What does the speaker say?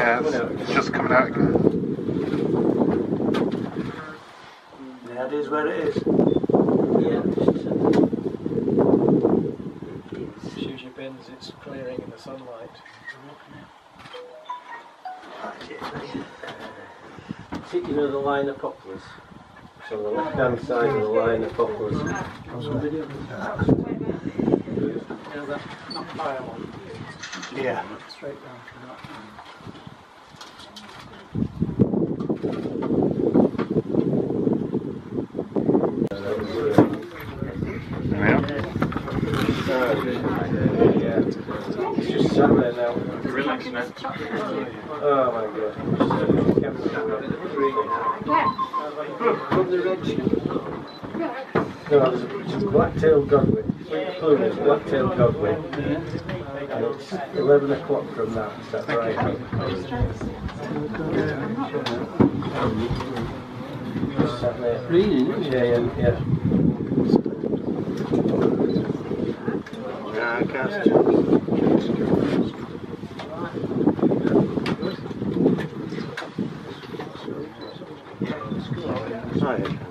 Yeah, it's just coming out again. Yeah, it is where it is. Yeah. As soon as your bins, it's clearing in the sunlight. See, you know the line of poplars? So on the left hand side of the line of poplars. Yeah. Straight down from that. It's just sat there now. Relax, man. Oh my god. From the red. No, there's a black-tailed godwit. Plumage, black-tailed godwit. And it's 11 o'clock from that. Is that right? Just sat there. Reading, isn't it? Yeah. Yeah, I can't. Tired.